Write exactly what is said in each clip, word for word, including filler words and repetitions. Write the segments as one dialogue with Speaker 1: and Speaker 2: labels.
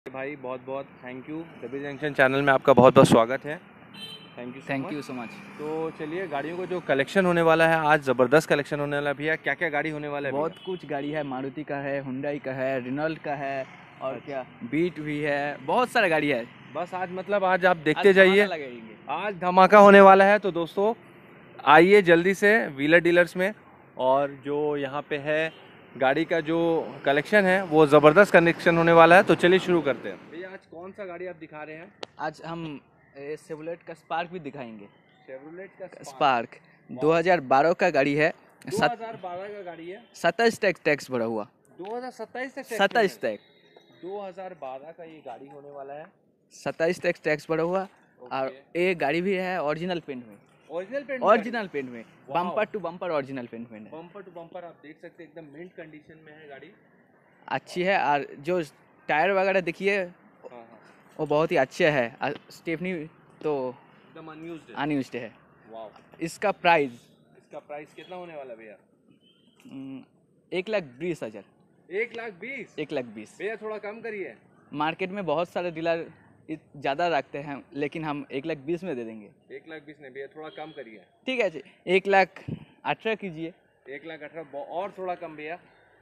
Speaker 1: भाई बहुत बहुत thank you. W junction channel में आपका बहुत बहुत स्वागत है। Thank you
Speaker 2: thank you so much.
Speaker 1: तो चलिए, गाड़ियों को जो कलेक्शन होने वाला है आज ज़बरदस्त कलेक्शन होने वाला है भैया। क्या क्या गाड़ी होने वाला है
Speaker 2: बहुत
Speaker 1: भैया?
Speaker 2: कुछ गाड़ी है, मारुति का है, हुंडई का है, रिनॉल्ट का है और
Speaker 1: अच्छा।
Speaker 2: क्या बीट भी है, बहुत सारा गाड़ी है।
Speaker 1: बस आज मतलब आज आप देखते
Speaker 2: आज
Speaker 1: जाइए,
Speaker 2: धमाका लगाएंगे।
Speaker 1: आज धमाका होने वाला है। तो दोस्तों आइए जल्दी से व्हीलर डीलर्स में, और जो यहाँ पे है गाड़ी का जो कलेक्शन है वो ज़बरदस्त कलेक्शन होने वाला है। तो चलिए शुरू करते हैं। भैया आज कौन सा गाड़ी आप दिखा रहे हैं?
Speaker 2: आज हम सेवलेट का स्पार्क भी दिखाएंगे।
Speaker 1: शेवरोलेट का स्पार्क।
Speaker 2: स्पार्क दो हज़ार बारह का गाड़ी है।
Speaker 1: दो हज़ार बारह का गाड़ी है।
Speaker 2: सत्ताईस टैक्स टैक्स भरा हुआ।
Speaker 1: दो हज़ार सत्ताईस तक
Speaker 2: सत्ताईस टैक्स
Speaker 1: दो हज़ार बारह का ये गाड़ी होने वाला है।
Speaker 2: सत्ताईस टैक्स टैक्स भरा हुआ। और
Speaker 1: ओके।
Speaker 2: ये गाड़ी भी है ओरिजिनल पेंट में।
Speaker 1: ओरिजिनल पेंट
Speaker 2: ओरिजिनल पेंट में,
Speaker 1: वाह।
Speaker 2: Bumper to bumper original paint में है।
Speaker 1: बम्पर टू बम्पर आप देख सकते हैं, एकदम मिंट कंडीशन में है गाड़ी।
Speaker 2: अच्छी है। और जो टायर वगैरह देखिए
Speaker 1: हाँ हाँ,
Speaker 2: वो बहुत ही अच्छे है। और स्टेपनी तो
Speaker 1: एकदम अनयूज्ड है।
Speaker 2: अनयूज्ड है।
Speaker 1: वाह।
Speaker 2: इसका प्राइस
Speaker 1: इसका प्राइस कितना होने वाला है भैया?
Speaker 2: एक लाख बीस हजार
Speaker 1: एक लाख बीस?
Speaker 2: एक लाख बीस
Speaker 1: भैया थोड़ा कम करिए।
Speaker 2: मार्केट में बहुत सारे डीलर ज़्यादा रखते हैं, लेकिन हम एक लाख बीस में दे देंगे।
Speaker 1: एक लाख बीस नहीं भैया, थोड़ा कम करिए।
Speaker 2: ठीक है जी, एक लाख अठारह कीजिए।
Speaker 1: एक लाख अठारह और थोड़ा कम भैया।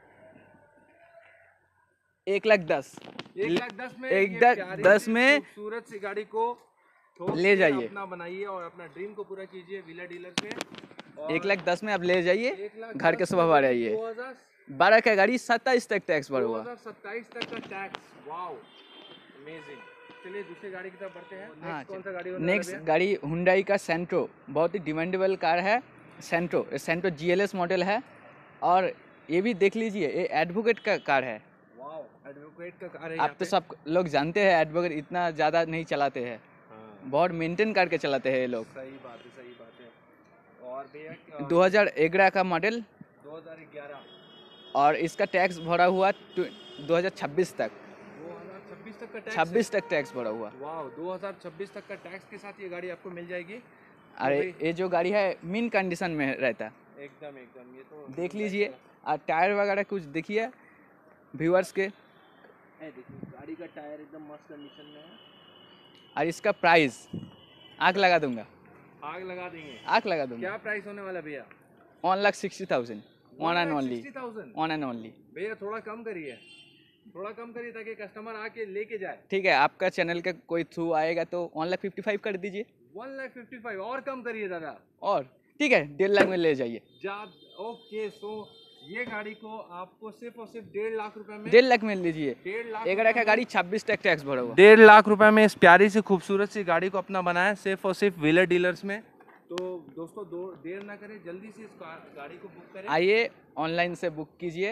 Speaker 2: एक लाख दस
Speaker 1: एक लाख दस में
Speaker 2: एक
Speaker 1: ये
Speaker 2: द-
Speaker 1: प्यारी
Speaker 2: दस
Speaker 1: सी
Speaker 2: में
Speaker 1: खूबसूरत सी गाड़ी को ठोक
Speaker 2: ले
Speaker 1: के
Speaker 2: जाइए।
Speaker 1: अपना बनाइए और अपना ड्रीम को पूरा कीजिए व्हीलर डीलर्स में। और
Speaker 2: एक लाख दस में आप ले जाइए,
Speaker 1: एक लाख
Speaker 2: घर के
Speaker 1: दस
Speaker 2: सुबह
Speaker 1: में
Speaker 2: बारह आइए।
Speaker 1: दो हज़ार
Speaker 2: बारह का गाड़ी सत्ताईस तक टैक्स भरा
Speaker 1: दो
Speaker 2: हुआ।
Speaker 1: हज़ार सत्ताईस तक का टैक्स। Wow, amazing. चलिए दूसरी गाड़ी की तरफ बढ़ते हैं।
Speaker 2: हाँ,
Speaker 1: नेक्स्ट कौन सा गाड़ी होने वाला है
Speaker 2: नेक्स्ट
Speaker 1: भैया?
Speaker 2: गाड़ी हुंडई का सेंट्रो, बहुत ही डिमांडेबल कार है। सेंट्रो सेंट्रो जीएलएस मॉडल है। और ये भी देख लीजिए, ये एडवोकेट का कार है।
Speaker 1: वाओ, एडवोकेट का कार है
Speaker 2: आप
Speaker 1: यहाँ
Speaker 2: तो
Speaker 1: पे।
Speaker 2: सब लोग जानते हैं एडवोकेट इतना ज़्यादा नहीं चलाते हैं,
Speaker 1: हाँ,
Speaker 2: बहुत मेंटेन करके चलाते हैं ये लोग।
Speaker 1: सही बात है, सही बात है। और भैया
Speaker 2: दो हज़ार ग्यारह का मॉडल
Speaker 1: दो हज़ार ग्यारह
Speaker 2: और इसका टैक्स भरा हुआ दो हज़ार छब्बीस तक।
Speaker 1: दो हज़ार छब्बीस तक का टैक्स
Speaker 2: छब्बीस तक टैक्स भरा हुआ।
Speaker 1: वाओ, दो हज़ार छब्बीस तक का टैक्स के साथ ये गाड़ी आपको मिल जाएगी।
Speaker 2: अरे ये जो गाड़ी है मिन कंडीशन में रहता है,
Speaker 1: एकदम एकदम, ये तो
Speaker 2: देख लीजिए। और टायर वगैरह कुछ देखिए व्यूअर्स के।
Speaker 1: है, देखिए गाड़ी का टायर एकदम मस्त कंडीशन में है।
Speaker 2: और इसका प्राइस आँख लगा दूंगा,
Speaker 1: आग लगा देंगे।
Speaker 2: आँख लगा दूंगा।
Speaker 1: क्या प्राइस होने वाला भैया?
Speaker 2: One lakh sixty thousand one and only
Speaker 1: sixty thousand
Speaker 2: one and only.
Speaker 1: भैया थोड़ा कम करिए, थोड़ा कम करिए ताकि कस्टमर आके लेके जाए।
Speaker 2: ठीक है, आपका चैनल का कोई थ्रू आएगा तो वन लाख फिफ्टी फाइव कर दीजिए।
Speaker 1: वन लाख फिफ्टी फाइव और कम करिए दादा।
Speaker 2: और ठीक है, डेढ़ लाख में ले जाइए।
Speaker 1: जा ओके। सो ये गाड़ी को आपको सिर्फ और सिर्फ डेढ़ लाख रुपए में
Speaker 2: डेढ़ लाख में लीजिए।
Speaker 1: डेढ़ लाख
Speaker 2: एक
Speaker 1: रुपए
Speaker 2: का गाड़ी छब्बीस तक टैक्स भरा हुआ।
Speaker 1: डेढ़ लाख रुपए में इस प्यारी सी खूबसूरत सी गाड़ी को अपना बनाया सिर्फ और सिर्फ व्हीलर डीलर्स में। तो दोस्तों दो देर ना करें, जल्दी से इस गा- गाड़ी को बुक करें।
Speaker 2: आइए ऑनलाइन से बुक कीजिए।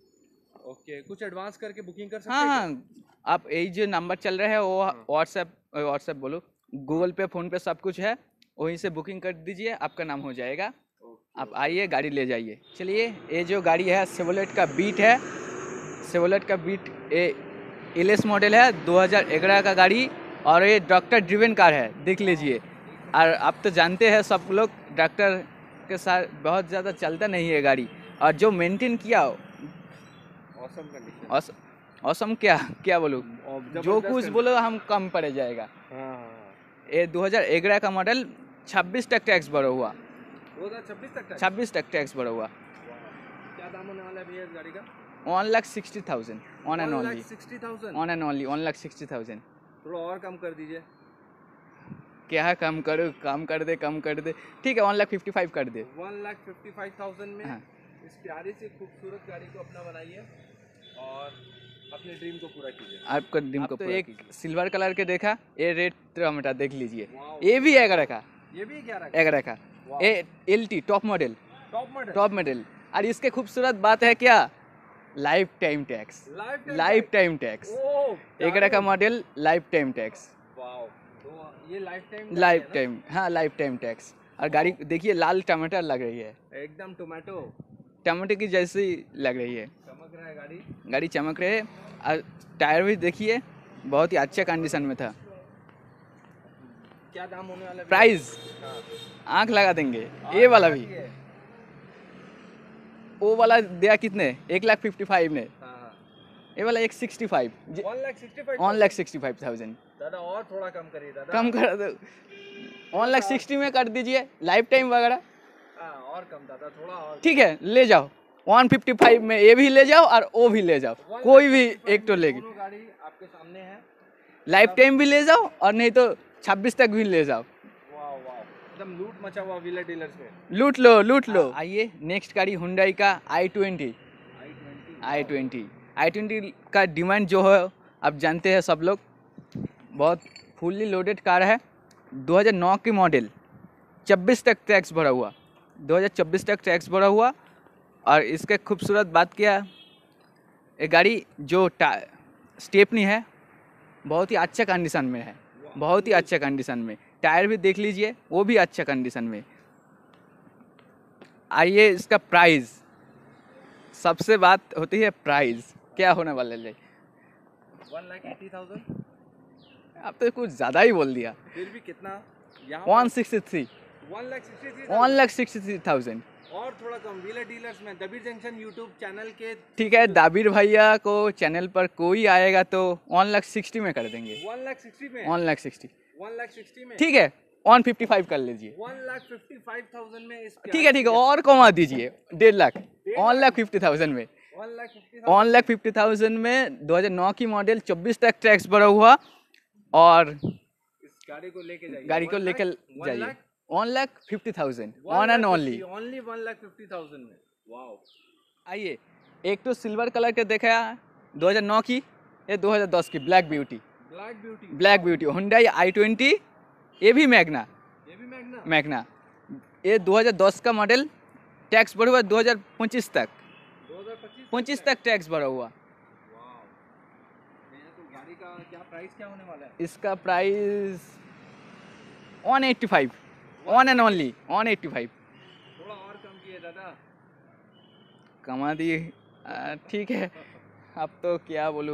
Speaker 1: ओके, कुछ एडवांस करके बुकिंग कर सकते
Speaker 2: हाँ
Speaker 1: हैं
Speaker 2: हाँ, आप यही जो नंबर चल रहा है वो
Speaker 1: हाँ।
Speaker 2: व्हाट्सएप व्हाट्सएप बोलो, गूगल पे फ़ोन पे सब कुछ है, वहीं से बुकिंग कर दीजिए, आपका नाम हो जाएगा।
Speaker 1: ओके,
Speaker 2: आप आइए गाड़ी ले जाइए। चलिए, ये जो गाड़ी है सेवलेट का बीट है। सेवलेट का बीट ये एलएस मॉडल है, दो हज़ार ग्यारह का गाड़ी। और ये डॉक्टर ड्रिवन कार है, देख लीजिए। और आप तो जानते हैं सब लोग डॉक्टर के साथ बहुत ज़्यादा चलता नहीं है गाड़ी। और जो मेंटेन किया
Speaker 1: ऑसम कंडीशन।
Speaker 2: औस, औसम क्या क्या बोलूँ,
Speaker 1: जबरदस्त
Speaker 2: जो कुछ
Speaker 1: condition।
Speaker 2: बोलो हम कम पड़ जाएगा।
Speaker 1: हाँ हाँ हाँ।
Speaker 2: ये दो हज़ार ग्यारह का मॉडल, छब्बीस तक टैक्स भरा हुआ।
Speaker 1: दो हज़ार छब्बीस तक का?
Speaker 2: छब्बीस तक टैक्स भरा हुआ।
Speaker 1: क्या दाम होने वाला है भैया इस गाड़ी का?
Speaker 2: One lakh sixty thousand one and only
Speaker 1: sixty thousand
Speaker 2: one and only one lakh sixty thousand.
Speaker 1: थोड़ा और कम कर दीजिए।
Speaker 2: क्या कम करो, कम कर दे कम कर दे ठीक है, वन लाख फिफ्टी फाइव कर दे।
Speaker 1: One lakh fifty five thousand में
Speaker 2: हाँ।
Speaker 1: इस प्यारी सी खूबसूरत गाड़ी को अपना बनाइए और अपने ड्रीम को पूरा कीजिए।
Speaker 2: आपको ड्रीम को
Speaker 1: तो
Speaker 2: पूरा
Speaker 1: एक
Speaker 2: कीजिए। सिल्वर कलर के देखा, ये रेड टमाटर देख लीजिए।
Speaker 1: वाओ,
Speaker 2: ये भी ग्यारह का
Speaker 1: ये भी ग्यारह
Speaker 2: ग्यारह का
Speaker 1: वाओ।
Speaker 2: ये L T top model
Speaker 1: top model
Speaker 2: top model. और इसके खूबसूरत बात है क्या, lifetime tax
Speaker 1: life
Speaker 2: lifetime tax. ग्यारह का model, lifetime tax
Speaker 1: wow, तो ये लाइफ टाइम
Speaker 2: लाइफ टाइम हाँ लाइफ टाइम टैक्स। और गाड़ी देखिए, लाल टमाटर लग रही है,
Speaker 1: एकदम टोमेटो
Speaker 2: टमाटर की जैसी लग रही है।
Speaker 1: चमक रहा है गाड़ी।
Speaker 2: गाड़ी चमक रही है। और टायर भी देखिए बहुत ही अच्छे कंडीशन में था।
Speaker 1: क्या दाम होने वाला है?
Speaker 2: प्राइस
Speaker 1: हाँ।
Speaker 2: आंख लगा देंगे। ये वाला भी,
Speaker 1: है।
Speaker 2: वो वाला दिया कितने, एक लाख फिफ्टी फाइव ने।
Speaker 1: हाँ हाँ।
Speaker 2: ये वाला एक sixty five
Speaker 1: one lakh sixty five
Speaker 2: one lakh sixty five thousand.
Speaker 1: दादा और थोड़ा कम करिए दादा।
Speaker 2: कम कर दो, वन लाख सिक्सटी में कर दीजिए, लाइफ टाइम वगैरह।
Speaker 1: हाँ और कम दादा, थोड़ा और।
Speaker 2: ठीक है ले जाओ, वन फिफ्टी फाइव में ये भी ले जाओ और वो भी ले जाओ, कोई भी एक तो लेगी।
Speaker 1: दोनों गाड़ी आपके सामने है,
Speaker 2: लाइफ टाइम भी ले जाओ और नहीं तो छब्बीस तक भी ले जाओ।
Speaker 1: वाह वाह, एकदम लूट मचा हुआ व्हीलर डीलर्स में।
Speaker 2: लूट लो लूट लो। आइए नेक्स्ट गाड़ी हुंडई का I twenty. I twenty I twenty का डिमांड जो है आप जानते हैं सब लोग, बहुत फुल्ली लोडेड कार है। दो हज़ार नौ की मॉडल, छब्बीस तक टैक्स भरा हुआ, दो हज़ार चौबीस तक टैक्स भरा हुआ। और इसके खूबसूरत बात क्या, ये गाड़ी जो स्टेपनी है बहुत ही अच्छा कंडीशन में है, बहुत ही अच्छा कंडीशन में। टायर भी देख लीजिए वो भी अच्छा कंडीशन में। आइए इसका प्राइस, सबसे बात होती है प्राइस क्या होने वाला है।
Speaker 1: वन लाख एटी थाउजेंड
Speaker 2: आप तो कुछ ज़्यादा ही बोल दिया।
Speaker 1: फिर भी कितना,
Speaker 2: one sixty three
Speaker 1: one lakh sixty three
Speaker 2: one lakh sixty three thousand
Speaker 1: और थोड़ा कम। व्हीलर डीलर्स में दबीर जंक्शन यूट्यूब चैनल के।
Speaker 2: ठीक है, दाबिर भैया को चैनल पर कोई आएगा तो वन लाख सिक्सटी में कर देंगे।
Speaker 1: वन लाख सिक्सटी में
Speaker 2: one lakh sixty
Speaker 1: one lakh sixty में
Speaker 2: ठीक है, वन फिफ्टी फाइव कर लीजिए।
Speaker 1: One lakh fifty five thousand में इस
Speaker 2: ठीक है ठीक है, और कमा दीजिए डेढ़ lakh, one lakh fifty thousand में।
Speaker 1: One lakh fifty
Speaker 2: one lakh fifty thousand में दो हज़ार नौ की मॉडल, चौबीस तक टैक्स भरा हुआ। और
Speaker 1: इस गाड़ी को लेके जाइए,
Speaker 2: गाड़ी को लेकर जाइए one lakh fifty thousand one and only
Speaker 1: only one lakh fifty thousand में। वाह।
Speaker 2: आइए एक तो सिल्वर कलर के देखा दो हज़ार नौ की, ये दो हज़ार दस की black beauty.
Speaker 1: Black beauty
Speaker 2: black beauty Hyundai I twenty, ये भी मैग्ना
Speaker 1: ये भी मैग्ना
Speaker 2: मैग्ना ये दो हज़ार दस का मॉडल, टैक्स भरा हुआ दो हज़ार पच्चीस तक,
Speaker 1: दो हज़ार पच्चीस
Speaker 2: पच्चीस तक टैक्स भरा हुआ।
Speaker 1: वाह। तो गाड़ी का क्या प्राइस क्या होने वाला है?
Speaker 2: इसका price one eighty five one and only one eighty five.
Speaker 1: थोड़ा और कम किए दादा।
Speaker 2: कमा दिए, आ, ठीक है अब तो क्या बोलूँ,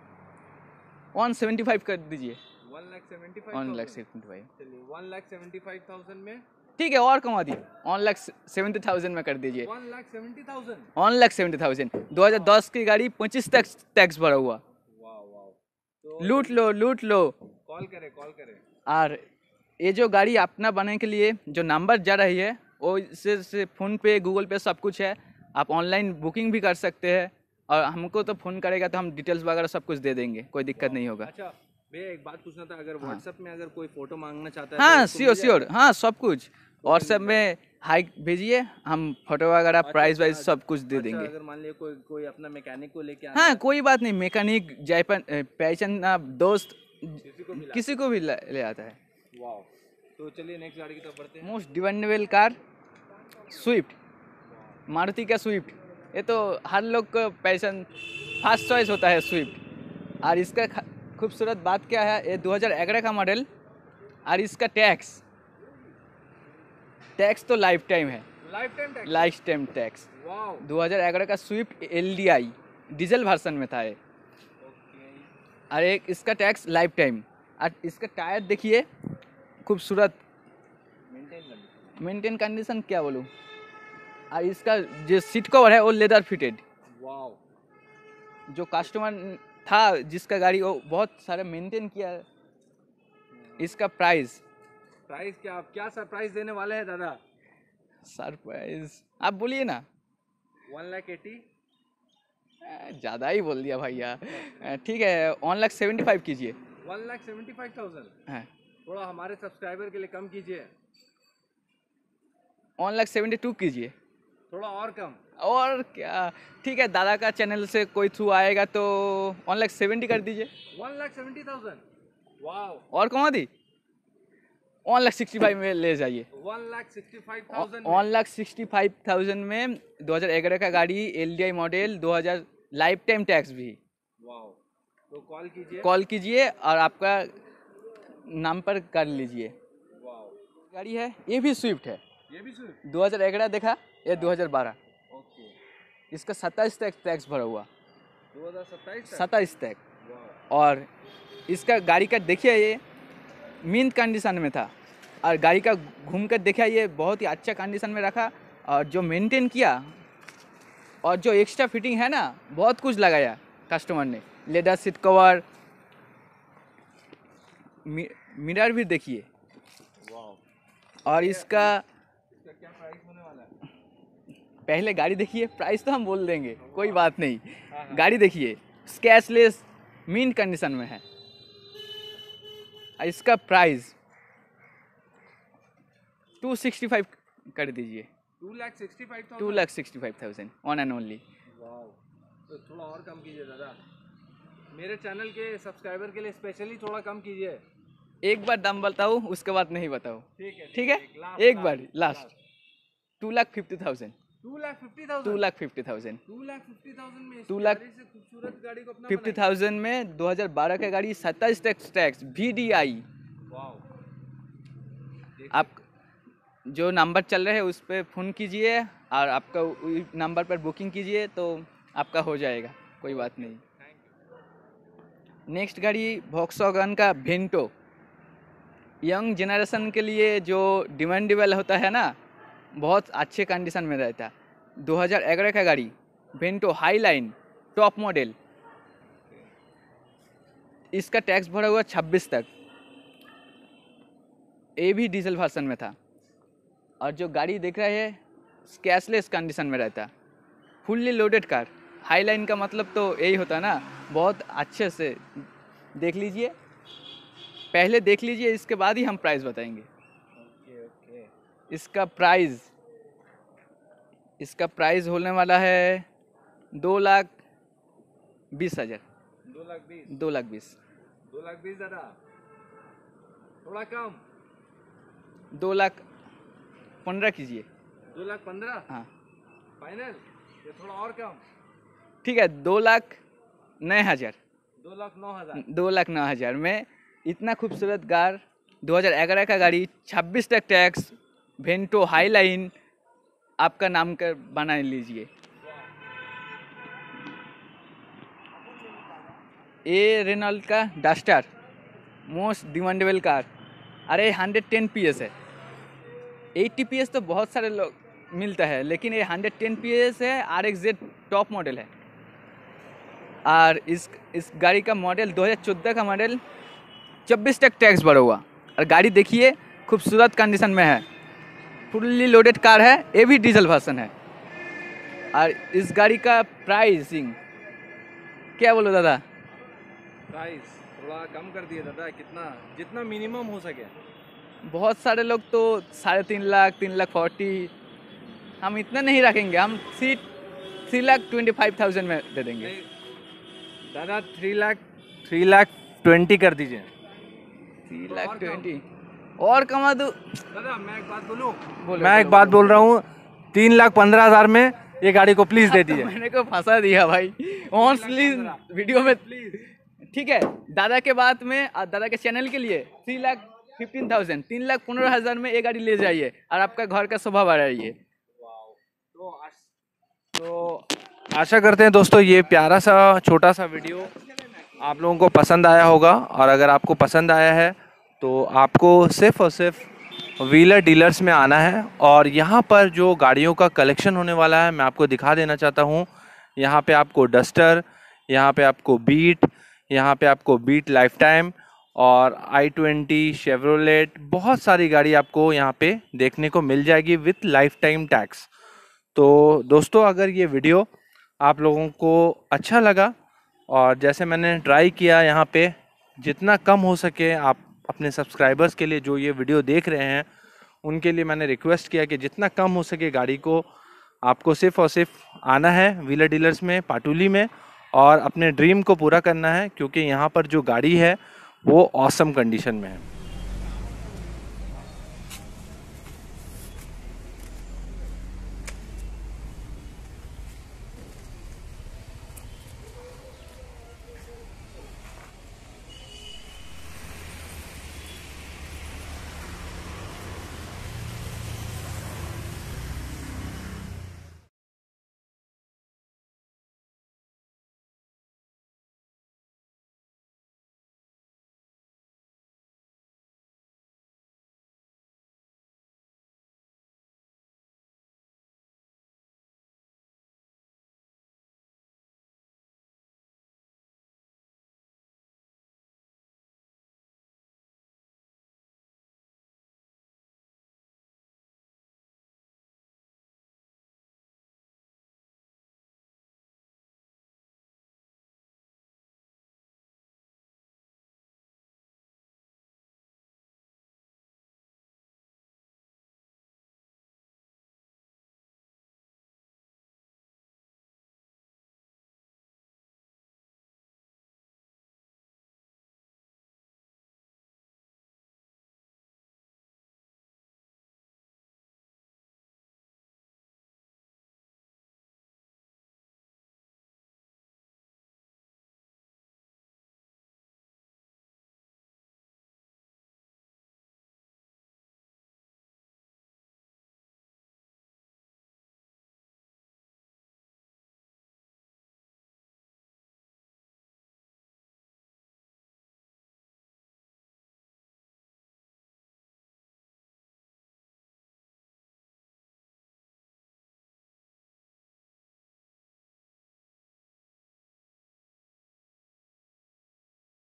Speaker 2: वन सेवेंटी फाइव कर दीजिए।
Speaker 1: One lakh seventy five
Speaker 2: one lakh seventy five
Speaker 1: चलिए one lakh seventy five thousand में।
Speaker 2: ठीक है और कमा दिए, वन लाख सेवेंटी थाउजेंड में कर दीजिए।
Speaker 1: One lakh seventy thousand
Speaker 2: one lakh seventy thousand दो हज़ार दस की गाड़ी, पच्चीस तक टैक्स भरा हुआ।
Speaker 1: वाह वाह। तो
Speaker 2: लूट लो लूट लो।
Speaker 1: कॉल करें कॉल करें।
Speaker 2: और ये जो गाड़ी अपना बनाने के लिए जो नंबर जा रही है वो इससे से फ़ोन पे गूगल पे सब कुछ है, आप ऑनलाइन बुकिंग भी कर सकते हैं। और हमको तो फ़ोन करेगा तो हम डिटेल्स वगैरह सब कुछ दे देंगे, कोई दिक्कत नहीं होगा।
Speaker 1: अच्छा भैया एक बात पूछना था, अगर
Speaker 2: हाँ।
Speaker 1: व्हाट्सएप में अगर कोई फोटो मांगना चाहता है
Speaker 2: हाँ
Speaker 1: तो
Speaker 2: श्योर श्योर, हाँ सब कुछ व्हाट्सएप में हाई भेजिए, हम फोटो वगैरह प्राइस वाइज सब कुछ दे देंगे।
Speaker 1: अगर मान लिया कोई कोई अपना मैकेनिक को लेके
Speaker 2: हाँ कोई बात नहीं, मैकेनिक जायपन पहचान दोस्त किसी को भी ले आता है।
Speaker 1: वाह। तो चलिए नेक्स्ट गाड़ी की तरफ बढ़ते हैं।
Speaker 2: Most demandable car Swift, Maruti का स्विफ्ट। ये तो हर लोग का पैशन फर्स्ट चॉइस होता है स्विफ्ट। और इसका खूबसूरत बात क्या है, ये दो हज़ार ग्यारह का मॉडल और इसका टैक्स टैक्स तो लाइफ टाइम है,
Speaker 1: lifetime tax
Speaker 2: lifetime tax.
Speaker 1: Wow.
Speaker 2: दो हज़ार ग्यारह का Swift L D I diesel version में था ये। और एक इसका टैक्स लाइफ टाइम। और इसका टायर देखिए खूबसूरत, मेंटेन कंडीशन क्या बोलूँ। और इसका जो सीट कवर है वो लेदर फिटेड।
Speaker 1: वाह।
Speaker 2: जो कस्टमर था जिसका गाड़ी वो बहुत सारा मेंटेन किया है। इसका प्राइस
Speaker 1: प्राइस क्या, आप क्या सरप्राइज देने वाले हैं दादा?
Speaker 2: सरप्राइज आप बोलिए ना।
Speaker 1: वन लाख एटी
Speaker 2: ज़्यादा ही बोल दिया भैया। ठीक है वन लाख सेवेंटी फाइव कीजिए।
Speaker 1: One lakh seventy five thousand
Speaker 2: हाँ
Speaker 1: थोड़ा हमारे सब्सक्राइबर के लिए कम कीजिए।
Speaker 2: वन लाख सेवेंटी टू कीजिए।
Speaker 1: थोड़ा और कम।
Speaker 2: और क्या, ठीक है दादा का चैनल से कोई थ्रू आएगा तो वन लाख सेवेंटी कर दीजिए।
Speaker 1: One lakh seventy thousand wow.
Speaker 2: और कमा दी, वन लाख सिक्सटी फाइव में ले जाइए।
Speaker 1: One lakh sixty five thousand
Speaker 2: one lakh sixty five thousand में दो हज़ार ग्यारह का गाड़ी, एल डी आई मॉडल, दो हज़ार लाइफ टाइम टैक्स भी।
Speaker 1: वाह। तो कॉल कीजिए
Speaker 2: कॉल कीजिए और आपका नाम पर कर लीजिए।
Speaker 1: वाह।
Speaker 2: गाड़ी है ये भी स्विफ्ट है,
Speaker 1: ये भी स्विफ्ट
Speaker 2: दो हज़ार ग्यारह देखा, ये दो हज़ार बारह।
Speaker 1: ओके।
Speaker 2: इसका सत्ताईस तक टैक्स भरा हुआ,
Speaker 1: दो हज़ार सत्ताईस
Speaker 2: सत्ताईस तक।
Speaker 1: वाह।
Speaker 2: और इसका गाड़ी का देखिए ये मिंट कंडीशन में था, और गाड़ी का घूम कर देखा ये बहुत ही अच्छा कंडीशन में रखा। और जो मेंटेन किया और जो एक्स्ट्रा फिटिंग है ना बहुत कुछ लगाया, कस्टमर ने। लेदर सीट कवर, मिरर भी देखिए। और इसका
Speaker 1: इसका क्या प्राइस होने वाला है?
Speaker 2: पहले गाड़ी देखिए, प्राइस तो हम बोल देंगे, कोई बात नहीं।
Speaker 1: हाँ, हाँ।
Speaker 2: गाड़ी देखिए, स्क्रैचलेस मीन कंडीशन में है। इसका प्राइस टू सिक्सटी फाइव कर दीजिए।
Speaker 1: Two lakh sixty five
Speaker 2: two lakh sixty five thousand one and only.
Speaker 1: तो थोड़ा और कम कीजिए दादा, मेरे चैनल के सब्सक्राइबर के लिए स्पेशली थोड़ा कम कीजिए।
Speaker 2: एक बार दाम बताओ, उसके बाद नहीं बताओ।
Speaker 1: ठीक है
Speaker 2: ठीक है,
Speaker 1: लास्ट,
Speaker 2: एक बार last. Two lakh fifty thousand
Speaker 1: two lakh fifty thousand
Speaker 2: two lakh fifty thousand
Speaker 1: two lakh fifty thousand में
Speaker 2: टू
Speaker 1: इस
Speaker 2: लाख
Speaker 1: गाड़ी से खूबसूरत गाड़ी को अपना
Speaker 2: फिफ्टी थाउजेंड में दो हज़ार बारह का गाड़ी, सत्ताईस tax tax V D I.
Speaker 1: Wow.
Speaker 2: आप जो नंबर चल रहे हैं उस पर फ़ोन कीजिए और आपका नंबर पर बुकिंग कीजिए तो आपका हो जाएगा, कोई बात नहीं। नेक्स्ट गाड़ी वॉक्सवैगन का वेंटो। यंग जनरेशन के लिए जो डिमांडेबल होता है ना, बहुत अच्छे कंडीशन में रहता है। दो हज़ार ग्यारह का गाड़ी Vento high line top model. इसका टैक्स भरा हुआ छब्बीस तक, ये भी डीजल वर्जन में था। और जो गाड़ी देख रहे हैं कैशलेस कंडीशन में रहता, fully loaded car. High line का मतलब तो यही होता है ना, बहुत अच्छे से देख लीजिए, पहले देख लीजिए, इसके बाद ही हम प्राइस बताएंगे।
Speaker 1: Okay okay.
Speaker 2: इसका प्राइस इसका प्राइस होने वाला है दो लाख बीस हज़ार
Speaker 1: दो लाख बीस
Speaker 2: दो लाख बीस
Speaker 1: दो लाख बीस दादा, थोड़ा कम।
Speaker 2: दो लाख पंद्रह कीजिए।
Speaker 1: दो लाख पंद्रह
Speaker 2: हाँ
Speaker 1: फाइनल, या थोड़ा और कम?
Speaker 2: ठीक है, दो लाख नौ हज़ार
Speaker 1: दो लाख नौ हजार
Speaker 2: दो लाख नौ हज़ार में इतना खूबसूरत कार, दो हज़ार ग्यारह का गाड़ी, छब्बीस तक टैक्स, वेंटो हाई लाइन, आपका नाम कर बना लीजिए। ये रेनॉल्ट का डस्टर, मोस्ट डिमांडेबल कार। अरे हंड्रेड टेन पी एस है। एट्टी पी एस तो बहुत सारे लोग मिलता है, लेकिन ये हंड्रेड टेन पी एस है, R X Z top model है। और इस इस गाड़ी का मॉडल दो हज़ार चौदह का मॉडल, छब्बीस तक टैक्स भरा हुआ। और गाड़ी देखिए खूबसूरत कंडीशन में है, फुल्ली लोडेड कार है, ये भी डीजल वर्जन है। और इस गाड़ी का प्राइसिंग क्या बोलो दादा?
Speaker 1: प्राइस थोड़ा कम कर दिए दादा, कितना जितना मिनिमम हो सके।
Speaker 2: बहुत सारे लोग तो साढ़े तीन लाख तीन लाख फोर्टी, हम इतना नहीं रखेंगे, हम three three lakh twenty five thousand में दे देंगे।
Speaker 1: नहीं, दादा three lakh three lakh twenty कर दीजिए।
Speaker 2: थ्री
Speaker 1: तो
Speaker 2: लाख
Speaker 1: और कम।
Speaker 2: ट्वेंटी और कमा दो।
Speaker 1: दादा मैं एक बात बोलूं,
Speaker 2: बोलो,
Speaker 1: मैं एक
Speaker 2: बोलो,
Speaker 1: बात
Speaker 2: बोलो।
Speaker 1: बोल रहा हूँ, तीन लाख पंद्रह हजार में ये गाड़ी को प्लीज दे दीजिए।
Speaker 2: मैंने को फंसा दिया भाई, ऑनली वीडियो में।
Speaker 1: प्लीज।
Speaker 2: ठीक है, दादा के बात में और दादा के चैनल के लिए थ्री लाख फिफ्टीन थाउजेंड तीन लाख पंद्रह हज़ार में ये गाड़ी ले जाइए और आपका घर का शोभा बढ़ाइए।
Speaker 1: तो आश- तो आशा करते हैं दोस्तों ये प्यारा सा छोटा सा वीडियो आप लोगों को पसंद आया होगा। और अगर आपको पसंद आया है तो आपको सिर्फ और सिर्फ व्हीलर डीलर्स में आना है। और यहाँ पर जो गाड़ियों का कलेक्शन होने वाला है मैं आपको दिखा देना चाहता हूँ। यहाँ पे आपको डस्टर, यहाँ पे आपको बीट, यहाँ पे आपको बीट लाइफ टाइम और आई ट्वेंटी, शेवरोलेट, बहुत सारी गाड़ी आपको यहाँ पे देखने को मिल जाएगी विथ लाइफ टाइम टैक्स। तो दोस्तों अगर ये वीडियो आप लोगों को अच्छा लगा और जैसे मैंने ट्राई किया यहाँ पे जितना कम हो सके आप अपने सब्सक्राइबर्स के लिए जो ये वीडियो देख रहे हैं उनके लिए मैंने रिक्वेस्ट किया कि जितना कम हो सके गाड़ी को आपको सिर्फ और सिर्फ आना है व्हीलर डीलर्स में पाटुली में और अपने ड्रीम को पूरा करना है, क्योंकि यहाँ पर जो गाड़ी है वो ऑसम कंडीशन में है।